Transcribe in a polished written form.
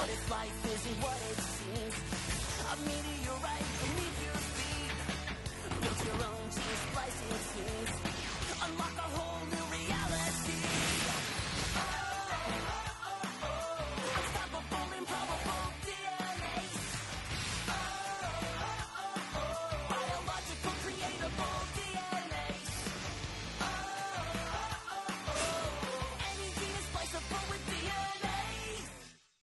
What if life isn't what it seems? A meteorite beneath your feet. Build your own gene